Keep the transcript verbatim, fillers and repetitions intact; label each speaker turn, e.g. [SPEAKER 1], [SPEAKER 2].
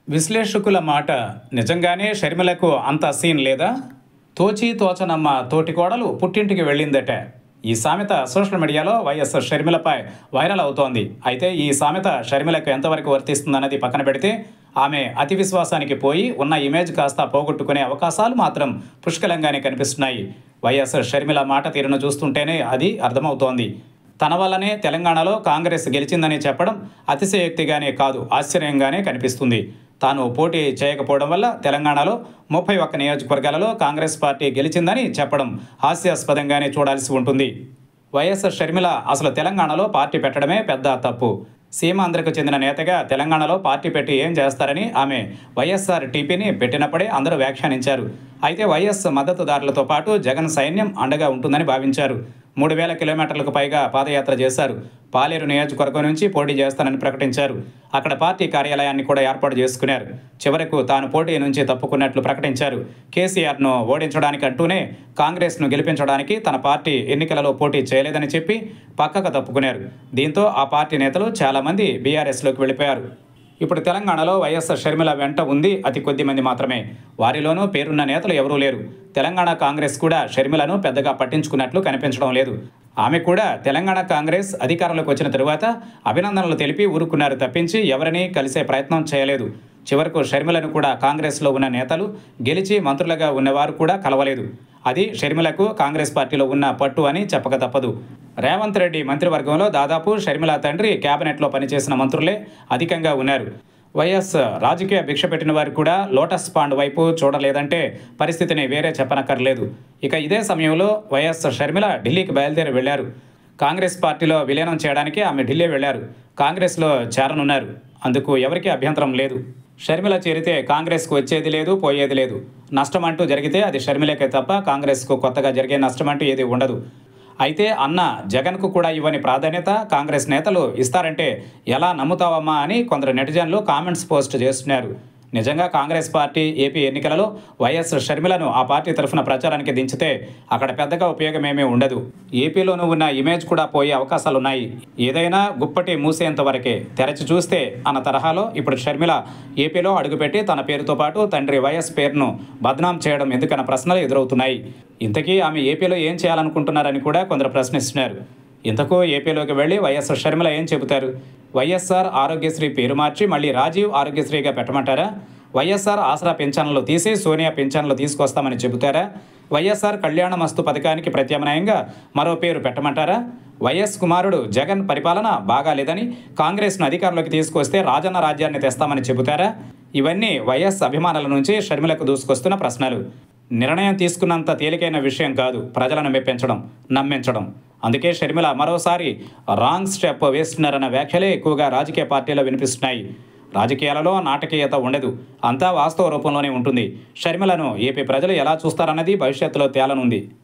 [SPEAKER 1] విశ్లేషకుల మాట నిజంగానే షర్మిలకు అంత సీన్ లేదా? తోచి తోచనమ్మ తోటి కోడలు పుట్టింటికి వెళ్ళిందట. ఈ సామెత సోషల్ మీడియాలో వైఎస్ షర్మిలపై వైరల్ అవుతోంది. అయితే ఈ సామెత షర్మిలకు ఎంతవరకు వర్తిస్తుందన్నది పక్కన పెడితే, ఆమె అతి విశ్వాసానికి పోయి ఉన్న ఇమేజ్ కాస్త పోగొట్టుకునే అవకాశాలు మాత్రం పుష్కలంగానే కనిపిస్తున్నాయి. వైఎస్ షర్మిల మాట తీరును చూస్తుంటేనే అది అర్థమవుతోంది. తన వల్లనే తెలంగాణలో కాంగ్రెస్ గెలిచిందని చెప్పడం అతిశయోక్తిగానే కాదు, ఆశ్చర్యంగానే కనిపిస్తుంది. తాను పోటీ చేయకపోవడం వల్ల తెలంగాణలో ముప్పై ఒక్క నియోజకవర్గాలలో కాంగ్రెస్ పార్టీ గెలిచిందని చెప్పడం హాస్యాస్పదంగానే చూడాల్సి ఉంటుంది. వైఎస్ షర్మిల అసలు తెలంగాణలో పార్టీ పెట్టడమే పెద్ద తప్పు. సీమాంధ్రకు చెందిన నేతగా తెలంగాణలో పార్టీ పెట్టి ఏం చేస్తారని ఆమె వైఎస్ఆర్ టీపీని పెట్టినప్పుడే అందరూ వ్యాఖ్యానించారు. అయితే వైఎస్ మద్దతుదారులతో పాటు జగన్ సైన్యం అండగా ఉంటుందని భావించారు. మూడు వేల కిలోమీటర్లకు పైగా పాదయాత్ర చేశారు. పాలేరు నియోజకవర్గం నుంచి పోటీ చేస్తానని ప్రకటించారు. అక్కడ పార్టీ కార్యాలయాన్ని కూడా ఏర్పాటు చేసుకున్నారు. చివరకు తాను పోటీ నుంచి తప్పుకున్నట్లు ప్రకటించారు. కేసీఆర్ను ఓడించడానికి అంటూనే కాంగ్రెస్ను గెలిపించడానికి తన పార్టీ ఎన్నికలలో పోటీ చేయలేదని చెప్పి పక్కకు తప్పుకున్నారు. దీంతో ఆ పార్టీ నేతలు చాలామంది బీఆర్ఎస్లోకి వెళ్ళిపోయారు. ఇప్పుడు తెలంగాణలో వైఎస్ షర్మిల వెంట ఉంది అతి కొద్ది మంది మాత్రమే. వారిలోనూ పేరున్న నేతలు ఎవరూ లేరు. తెలంగాణ కాంగ్రెస్ కూడా షర్మిలను పెద్దగా పట్టించుకున్నట్లు కనిపించడం లేదు. ఆమె కూడా తెలంగాణ కాంగ్రెస్ అధికారంలోకి వచ్చిన తరువాత అభినందనలు తెలిపి ఊరుకున్నారు తప్పించి ఎవరినీ కలిసే ప్రయత్నం చేయలేదు. చివరకు షర్మిలను కూడా కాంగ్రెస్లో ఉన్న నేతలు, గెలిచి మంత్రులుగా ఉన్నవారు కూడా కలవలేదు. అది షర్మిలకు కాంగ్రెస్ పార్టీలో ఉన్న పట్టు అని చెప్పక తప్పదు. రేవంత్ రెడ్డి మంత్రివర్గంలో దాదాపు షర్మిల తండ్రి కేబినెట్లో పనిచేసిన మంత్రులే అధికంగా ఉన్నారు. వైఎస్ రాజకీయ భిక్ష పెట్టిన వారు కూడా లోటస్ పాండ్ వైపు చూడలేదంటే పరిస్థితిని వేరే చెప్పనక్కర్లేదు. ఇక ఇదే సమయంలో వైఎస్ షర్మిల ఢిల్లీకి బయలుదేరి వెళ్లారు. కాంగ్రెస్ పార్టీలో విలీనం చేయడానికి ఆమె ఢిల్లీ వెళ్లారు. కాంగ్రెస్లో చేరనున్నారు. అందుకు ఎవరికీ అభ్యంతరం లేదు. షర్మిల చేరితే కాంగ్రెస్కు వచ్చేది లేదు, పోయేది లేదు. నష్టం అంటూ జరిగితే అది షర్మిలకే తప్ప కాంగ్రెస్కు కొత్తగా జరిగే నష్టం అంటూ ఏది ఉండదు. అయితే అన్న జగన్కు కూడా ఇవ్వని ప్రాధాన్యత కాంగ్రెస్ నేతలు ఇస్తారంటే ఎలా నమ్ముతావమ్మా అని కొందరు నెటిజన్లు కామెంట్స్ పోస్ట్ చేస్తున్నారు. నిజంగా కాంగ్రెస్ పార్టీ ఏపీ ఎన్నికలలో వైఎస్ షర్మిలను ఆ పార్టీ తరఫున ప్రచారానికి దించితే అక్కడ పెద్దగా ఉపయోగమేమీ ఉండదు. ఏపీలోనూ ఉన్న ఇమేజ్ కూడా పోయే అవకాశాలున్నాయి. ఏదైనా గుప్పటి మూసేంత వరకే. తెరచి చూస్తే అన్న తరహాలో ఇప్పుడు షర్మిల ఏపీలో అడుగుపెట్టి తన పేరుతో పాటు తండ్రి వైఎస్ పేరును బద్నాం చేయడం ఎందుకన్న ప్రశ్నలు ఎదురవుతున్నాయి. ఇంతకీ ఆమె ఏపీలో ఏం చేయాలనుకుంటున్నారని కూడా కొందరు ప్రశ్నిస్తున్నారు. ఇంతకు ఏపీలోకి వెళ్ళి వైఎస్ షర్మిల ఏం చెబుతారు? వైఎస్ఆర్ ఆరోగ్యశ్రీ పేరు మార్చి మళ్ళీ రాజీవ్ ఆరోగ్యశ్రీగా పెట్టమంటారా? వైఎస్ఆర్ ఆసరా పింఛన్లు తీసి సోనియా పింఛన్లు తీసుకొస్తామని చెబుతారా? వైఎస్ఆర్ కళ్యాణమస్తు పథకానికి ప్రత్యామ్నాయంగా మరో పేరు పెట్టమంటారా? వైఎస్ కుమారుడు జగన్ పరిపాలన బాగాలేదని కాంగ్రెస్ను అధికారంలోకి తీసుకొస్తే రాజన్న రాజ్యాన్ని తెస్తామని చెబుతారా? ఇవన్నీ వైఎస్ అభిమానుల నుంచి షర్మిలకు దూసుకొస్తున్న ప్రశ్నలు. నిర్ణయం తీసుకున్నంత తేలికైన విషయం కాదు ప్రజలను మెప్పించడం, నమ్మించడం. అందుకే షర్మిల మరోసారి రాంగ్ స్టెప్ వేస్తున్నారన్న వ్యాఖ్యలే ఎక్కువగా రాజకీయ పార్టీలో వినిపిస్తున్నాయి. రాజకీయాలలో నాటకీయత ఉండదు, అంతా వాస్తవ రూపంలోనే ఉంటుంది. షర్మిలను ఏపీ ప్రజలు ఎలా చూస్తారన్నది భవిష్యత్తులో తేలనుంది.